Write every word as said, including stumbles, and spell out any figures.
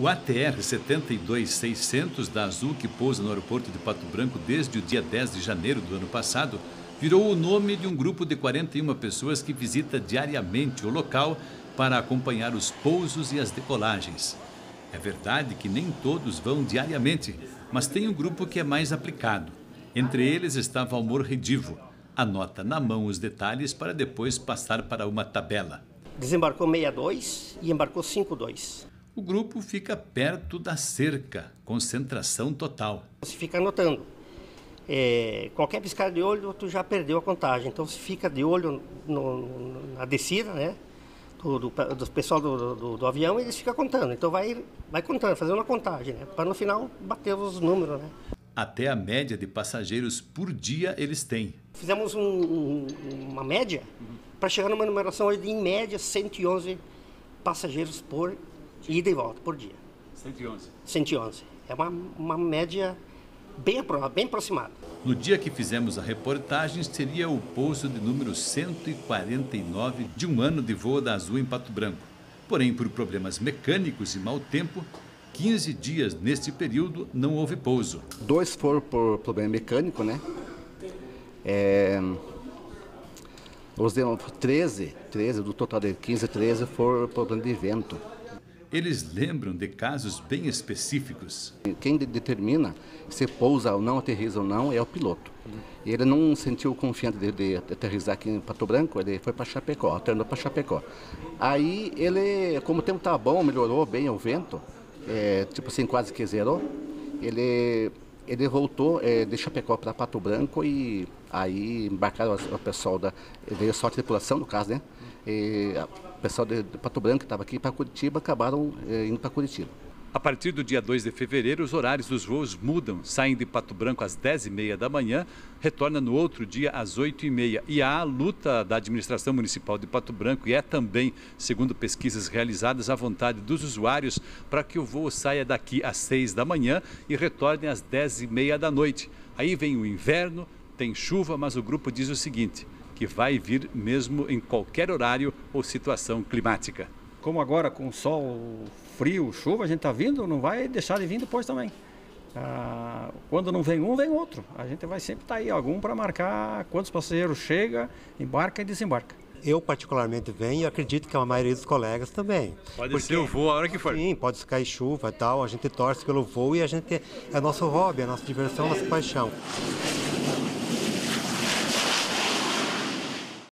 O A T R setenta e dois seiscentos da Azul, que pousa no aeroporto de Pato Branco desde o dia dez de janeiro do ano passado, virou o nome de um grupo de quarenta e uma pessoas que visita diariamente o local para acompanhar os pousos e as decolagens. É verdade que nem todos vão diariamente, mas tem um grupo que é mais aplicado. Entre eles está Valmor Redivo. Anota na mão os detalhes para depois passar para uma tabela. Desembarcou sessenta e dois e embarcou cinquenta e dois. O grupo fica perto da cerca, concentração total. Você fica anotando. É, qualquer piscar de olho, tu já perdeu a contagem. Então, você fica de olho no, no, na descida, né? Do, do, do pessoal do, do, do avião, e eles ficam contando. Então, vai, vai contando, fazendo uma contagem, né? Para no final bater os números, né? Até a média de passageiros por dia eles têm. Fizemos um, um, uma média para chegar numa numeração hoje de, em média, cento e onze passageiros por ida e volta por dia. cento e onze. cento e onze. É uma, uma média bem, bem aproximada. No dia que fizemos a reportagem, seria o pouso de número cento e quarenta e nove de um ano de voo da Azul em Pato Branco. Porém, por problemas mecânicos e mau tempo, quinze dias neste período não houve pouso. Dois foram por problema mecânico, né? É... Os treze, treze, do total de quinze, treze foram problema de vento. Eles lembram de casos bem específicos. Quem de determina se pousa ou não, aterriza ou não, é o piloto. Ele não sentiu confiante de, de aterrissar aqui em Pato Branco, ele foi para Chapecó, alternou para Chapecó. Aí ele, como o tempo estava bom, melhorou bem o vento, é, tipo assim, quase que zerou, ele, ele voltou é, de Chapecó para Pato Branco e aí embarcaram o pessoal da, veio só a tripulação no caso, né? E, o pessoal de, de Pato Branco que estava aqui para Curitiba acabaram é, indo para Curitiba. A partir do dia dois de fevereiro, os horários dos voos mudam. Saem de Pato Branco às dez e meia da manhã, retorna no outro dia às oito e meia. E há a luta da administração municipal de Pato Branco e é também, segundo pesquisas realizadas, a vontade dos usuários para que o voo saia daqui às seis da manhã e retorne às dez e meia da noite. Aí vem o inverno, tem chuva, mas o grupo diz o seguinte, que vai vir mesmo em qualquer horário ou situação climática. Como agora com sol, frio, chuva, a gente está vindo, não vai deixar de vir depois também. Ah, quando não vem um, vem outro. A gente vai sempre estar tá aí, algum para marcar quantos passageiros chega, embarca e desembarca. Eu particularmente venho e acredito que a maioria dos colegas também. Pode Porque, ser o voo a hora que for. Sim, pode cair chuva e tal, a gente torce pelo voo e a gente é nosso hobby, é nossa diversão, nossa paixão.